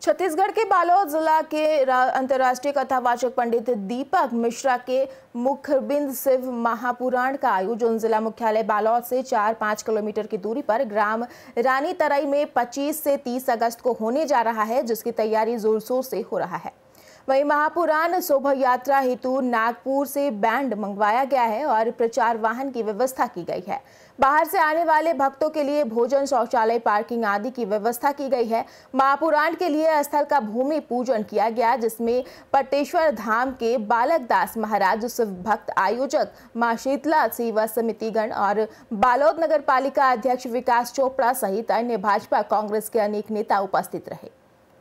छत्तीसगढ़ के बालोद जिला के अंतर्राष्ट्रीय कथावाचक पंडित दीपक मिश्रा के मुखबिंद शिव महापुराण का आयोजन जिला मुख्यालय बालोद से 4-5 किलोमीटर की दूरी पर ग्राम रानी तराई में 25 से 30 अगस्त को होने जा रहा है, जिसकी तैयारी जोर शोर से हो रहा है। वहीं महापुराण शोभा यात्रा हेतु नागपुर से बैंड मंगवाया गया है और प्रचार वाहन की व्यवस्था की गई है। बाहर से आने वाले भक्तों के लिए भोजन, शौचालय, पार्किंग आदि की व्यवस्था की गई है। महापुराण के लिए स्थल का भूमि पूजन किया गया, जिसमें पट्टेश्वर धाम के बालकदास महाराज, शिव भक्त आयोजक मां शीतला सेवा समितिगण और बालोद नगर पालिका अध्यक्ष विकास चोपड़ा सहित अन्य भाजपा कांग्रेस के अनेक नेता उपस्थित रहे।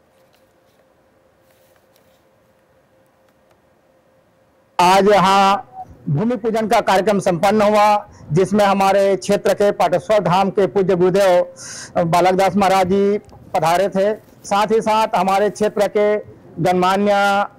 आज यहाँ भूमि पूजन का कार्यक्रम संपन्न हुआ, जिसमें हमारे क्षेत्र के पाटेश्वर धाम के पूज्य गुरुदेव बालकदास महाराज जी पधारे थे। साथ ही साथ हमारे क्षेत्र के गणमान्य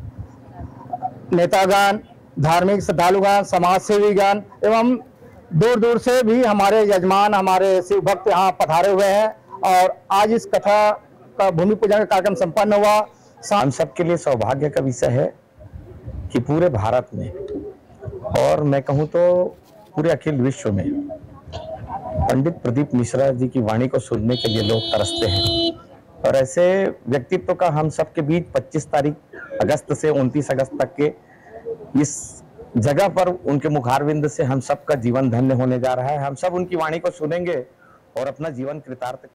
नेतागण, धार्मिक श्रद्धालुगण, समाज सेवीगण एवं दूर दूर से भी हमारे यजमान, हमारे शिव भक्त यहाँ पधारे हुए हैं और आज इस कथा का भूमि पूजन का कार्यक्रम संपन्न हुआ। हम सबके लिए सौभाग्य का विषय है कि पूरे भारत में और मैं कहूं तो पूरे अखिल विश्व में पंडित प्रदीप मिश्रा जी की वाणी को सुनने के लिए लोग तरसते हैं। और ऐसे व्यक्तित्व का हम सबके बीच 25 तारीख अगस्त से 29 अगस्त तक के इस जगह पर उनके मुखारविंद से हम सबका जीवन धन्य होने जा रहा है। हम सब उनकी वाणी को सुनेंगे और अपना जीवन कृतार्थ